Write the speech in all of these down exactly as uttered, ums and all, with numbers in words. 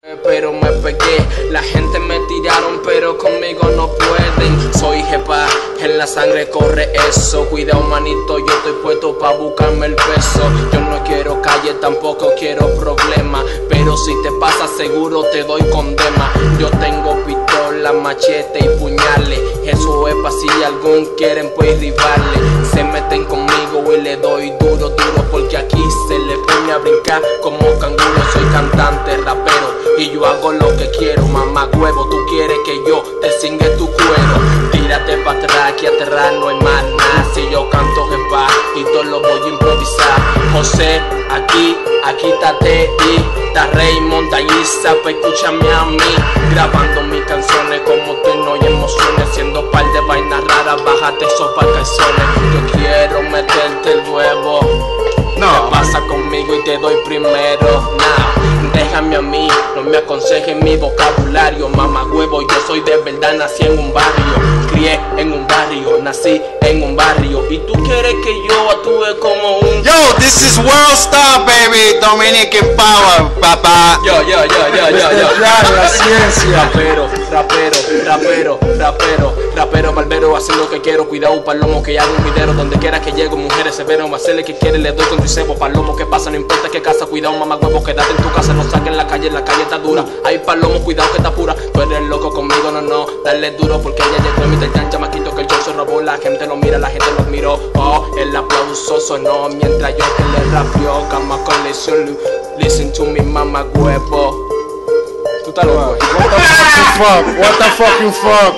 Pero me pegué, la gente me tiraron pero conmigo no pueden. Soy jepa, en la sangre corre eso. Cuidado manito, yo estoy puesto pa' buscarme el peso. Yo no quiero calle, tampoco quiero problemas, pero si te pasa seguro te doy condena. Yo tengo pistola, machete y puñales. Eso es pa' si algún quieren pues rivarle. Se meten conmigo y le doy duro, duro, porque aquí se le pone a brincar como canguro. Soy cantante, rapero y yo hago lo que quiero. Mamá huevo, tú quieres que yo te cingue tu cuero. Tírate pa' atrás, que atrás no hay más nada. Si yo canto jepa y todo lo voy a improvisar. José, aquí, aquí está Teddy, está Raymond, Tayisa, pues escúchame a mí. Grabando mis canciones como que no hay emociones. Haciendo par de vainas raras, bájate sopa calzones. Yo quiero meterte el huevo. No. ¿Qué pasa conmigo y te doy primero? Nah, déjame a mí, no me aconsejes mi vocabulario. Mamá huevo, yo soy de verdad, nací en un barrio. Crié en un barrio, nací en un barrio. Y tú quieres que yo actúe como un... Yo, this is World Star, baby. Dominican Power, papá. Yo, yo, yo, yo, yo, yo. La ciencia. Rapero, rapero, rapero, rapero, rapero, barbero, hacer lo que quiero. Cuidado, palomo, que hago un video. Donde quiera que llego, mujeres se verán. Hacerle que quiere, le doy con tu cebo. Palomo, ¿qué pasa? No importa qué casa. Cuidado, mamá huevo, quédate en tu casa. No saquen en la calle, la calle está dura. Ay, palomo, cuidado que está pura. Tú eres loco conmigo, no, no. Dale duro porque ella llegó. Mi tan chamaquito que el show se robó. La gente lo mira, la gente lo admiró. Oh, el aplauso sonó mientras yo que le rapió. Cama colección, listen to me, mamá huevo. Tú estás loco. What the fucking fuck? What the fucking fuck?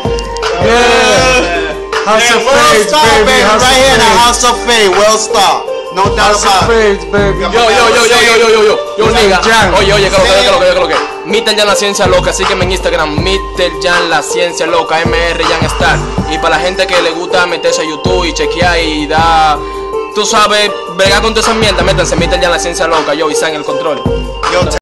Yeah. House of Fades, baby. House Right here in the of House of Fades, World Star. No doubt about it. Fades, baby. Yo, yo, yo, yo, yo, yo, yo, yo, yo, nigga. Jan. Oye, oye, que lo que, que lo que, que lo que. mister Jan la ciencia loca, sígueme en Instagram, mister Jan la ciencia loca, M R Jan Star. Y para la gente que le gusta meterse a YouTube y chequear y da, tú sabes, bregar con toda esa mierda, métanse mister Jan la ciencia loca, yo y San el control.